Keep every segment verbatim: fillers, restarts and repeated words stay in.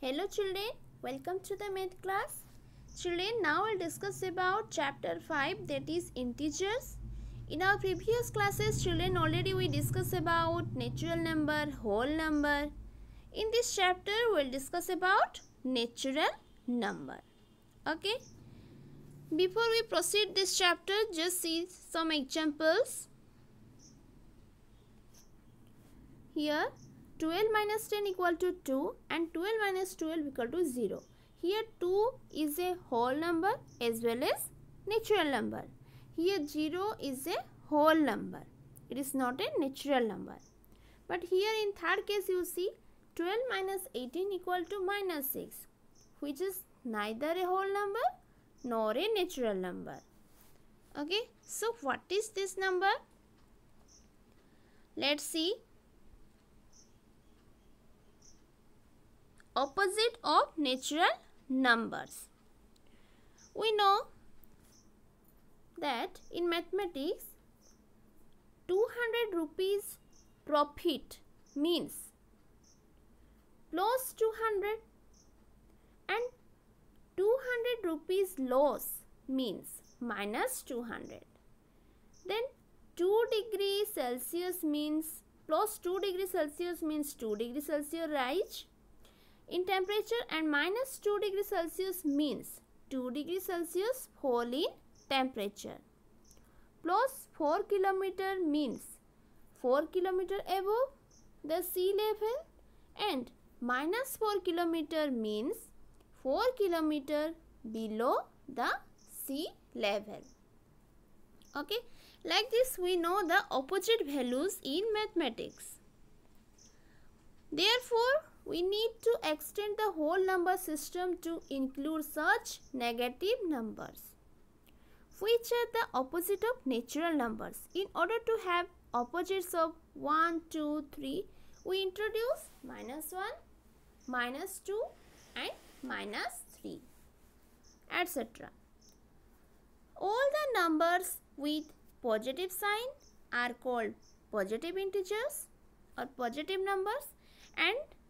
Hello children, welcome to the math class. Children, now we'll discuss about chapter five, that is integers. In our previous classes, children, already we discussed about natural number, whole number. In this chapter, we'll discuss about natural number. Okay. Before we proceed this chapter, just see some examples. Here, twelve minus ten equal to two and twelve minus twelve equal to zero. Here two is a whole number as well as natural number. Here zero is a whole number. It is not a natural number. But here in third case you see twelve minus eighteen equal to minus six, which is neither a whole number nor a natural number. Okay, so what is this number? Let's see. Opposite of natural numbers. We know that in mathematics two hundred rupees profit means plus two hundred and two hundred rupees loss means minus two hundred. Then two degrees Celsius means plus two degrees Celsius means two degrees Celsius rise in temperature, and minus two degrees Celsius means two degrees Celsius fall in temperature. Plus four kilometer means four kilometer above the sea level, and minus four kilometer means four kilometer below the sea level. Okay, like this we know the opposite values in mathematics. Therefore, we need to extend the whole number system to include such negative numbers, which are the opposite of natural numbers. In order to have opposites of one, two, three, we introduce minus one, minus two and minus three, et cetera. All the numbers with positive sign are called positive integers or positive numbers, and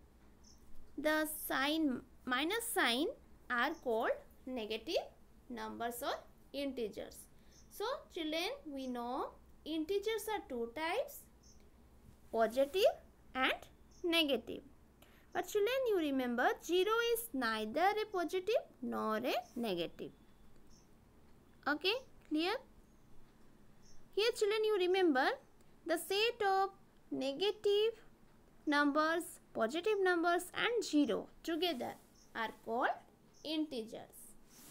the sign minus sign are called negative numbers or integers. So children, we know integers are two types, positive and negative. But children, you remember zero is neither a positive nor a negative. Okay, clear? Here children, you remember the set of negative numbers, positive numbers and zero together are called integers.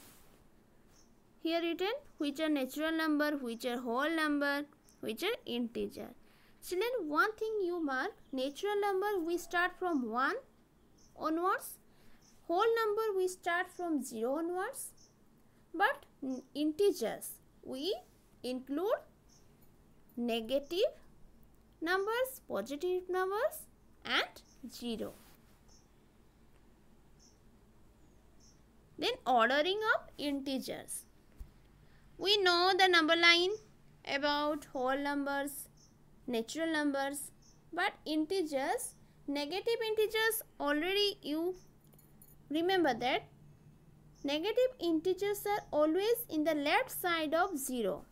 Here written which are natural number, which are whole number, which are integer. Children, one thing you mark, natural number we start from one onwards, whole number we start from zero onwards, but integers we include negative numbers, positive numbers and zero. Then ordering of integers. We know the number line about whole numbers, natural numbers, but integers, negative integers, already you remember that negative integers are always in the left side of zero.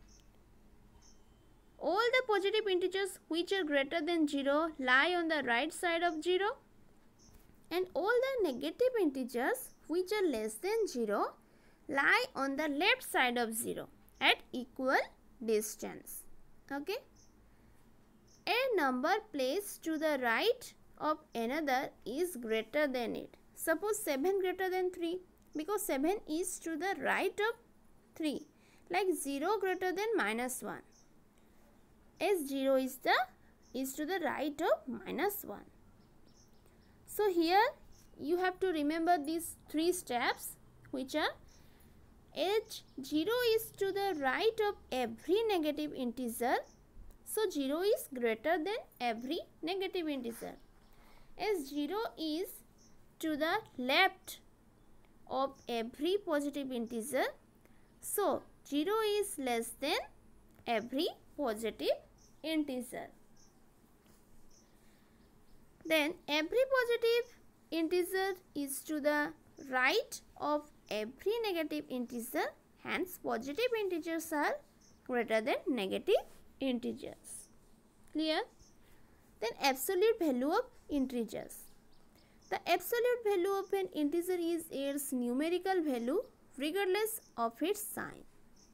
All the positive integers which are greater than zero lie on the right side of zero, and all the negative integers which are less than zero lie on the left side of zero at equal distance. Okay. A number placed to the right of another is greater than it. Suppose seven greater than three, because seven is to the right of three, like zero greater than minus one. As zero is the is to the right of minus one. So here you have to remember these three steps, which are as zero is to the right of every negative integer, so zero is greater than every negative integer. As zero is to the left of every positive integer, so zero is less than every positive integer. Then every positive integer is to the right of every negative integer, hence positive integers are greater than negative integers. Clear? Then absolute value of integers. The absolute value of an integer is its numerical value regardless of its sign.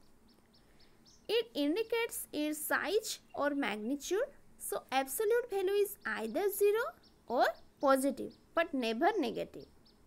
It indicates its size or magnitude. So absolute value is either zero or positive, but never negative.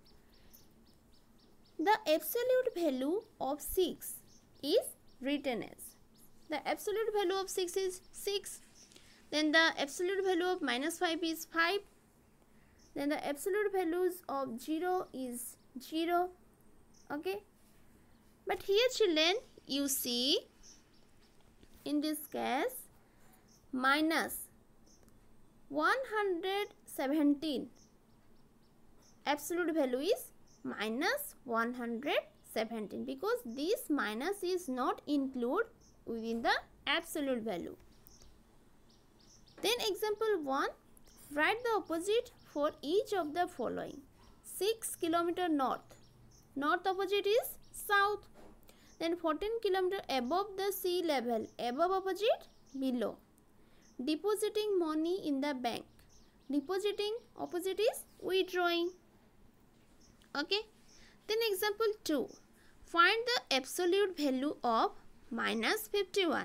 The absolute value of six is written as, the absolute value of six is six. Then the absolute value of minus five is five. Then the absolute values of zero is zero. Okay. But here children, you see, in this case, minus one hundred seventeen. Absolute value is minus one hundred seventeen because this minus is not included within the absolute value. Then example one, write the opposite for each of the following. six kilometer north. North opposite is south. Then fourteen kilometer above the sea level. Above opposite below. Depositing money in the bank. Depositing opposite is withdrawing. Okay. Then example two. Find the absolute value of minus fifty-one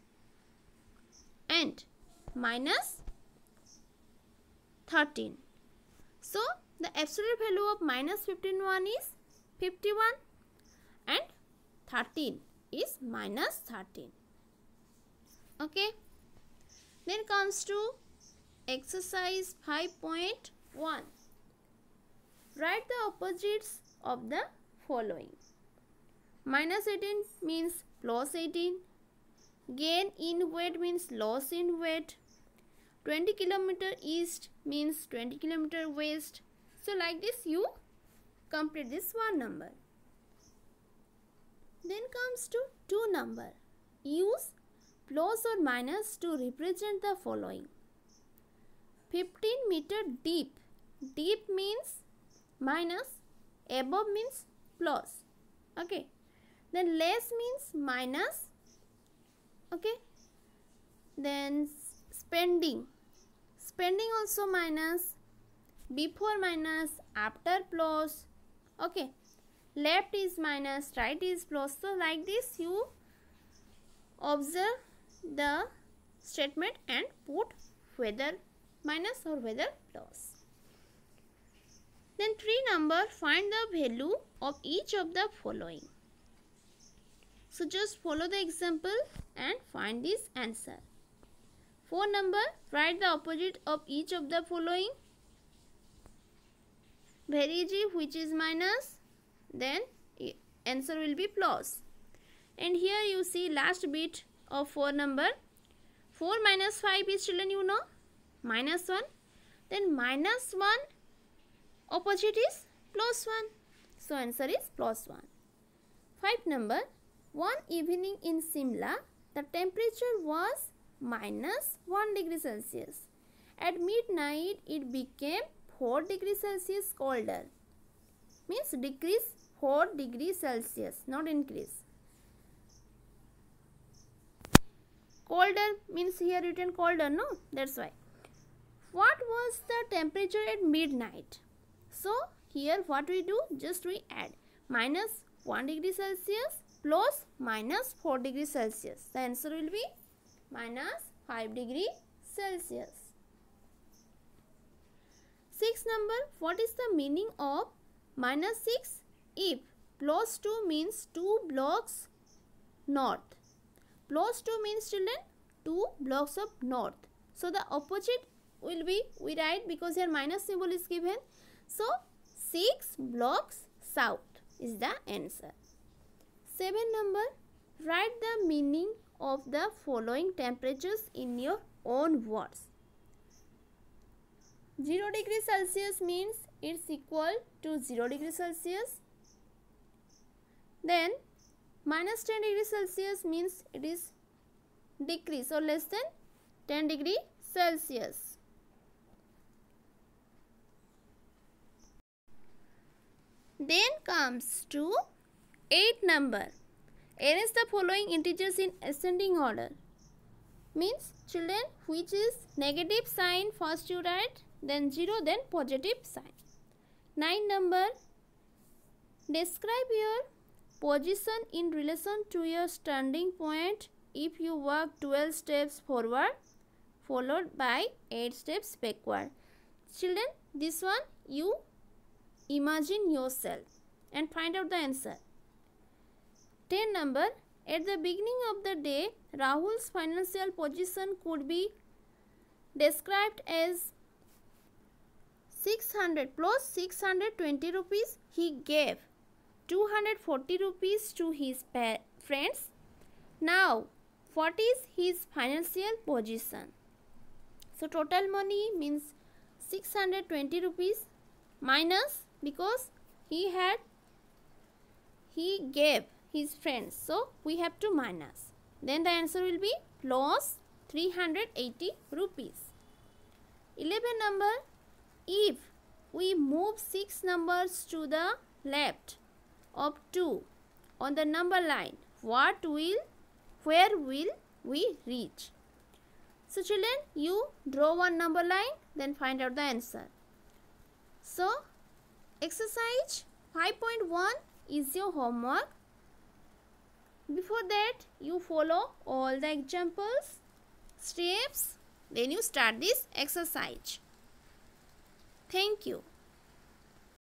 and minus thirteen. So the absolute value of minus fifty-one is fifty-one and thirteen is minus thirteen. Okay. Then comes to exercise five point one. Write the opposites of the following. Minus eighteen means plus eighteen. Gain in weight means loss in weight. twenty kilometer east means twenty kilometer west. So like this you complete this one number. Then comes to two number. Use plus or minus to represent the following. fifteen meter deep. Deep means minus, above means plus. Okay. Then less means minus. Okay. Then spending. Spending also minus. Before minus, after plus. Okay. Left is minus, right is plus. So like this you observe the statement and put whether minus or whether plus. Then three number, find the value of each of the following. So just follow the example and find this answer. four number, write the opposite of each of the following. Very easy, which is minus, then answer will be plus. And here you see last bit of four number. four minus five is, children, you know, minus one. Then minus one, opposite is plus one. So answer is plus one. five number, one evening in Simla, the temperature was minus one degree Celsius. At midnight, it became four degrees Celsius colder. Means decrease four degrees Celsius, not increase. Colder means here written colder, no? That's why. What was the temperature at midnight? So here what we do? Just we add minus one degree Celsius plus minus four degrees Celsius. The answer will be minus five degree Celsius. Six number, what is the meaning of minus six if plus two means two blocks north? Plus two means, children, two blocks of north. So the opposite will be, we write because here minus symbol is given. So six blocks south is the answer. Seven number, write the meaning of the following temperatures in your own words. zero degree Celsius means it's equal to zero degree Celsius. Then minus ten degree Celsius means it is decrease or less than ten degree Celsius. Then comes to eight number. Arrange the following integers in ascending order. Means children, which is negative sign first you write, then zero, then positive sign. nine number. Describe your position in relation to your starting point if you walk twelve steps forward followed by eight steps backward. Children, this one you imagine yourself and find out the answer. ten number. At the beginning of the day, Rahul's financial position could be described as six hundred plus six hundred twenty rupees. He gave two hundred forty rupees to his friends. Now, what is his financial position? So, total money means six hundred twenty rupees minus, because he had, he gave his friends. So, we have to minus. Then the answer will be plus three hundred eighty rupees. eleven number. If we move six numbers to the left of two on the number line, what will, where will we reach? So children, you draw one number line, then find out the answer. So exercise five point one is your homework. Before that, you follow all the examples, steps, then you start this exercise. Thank you.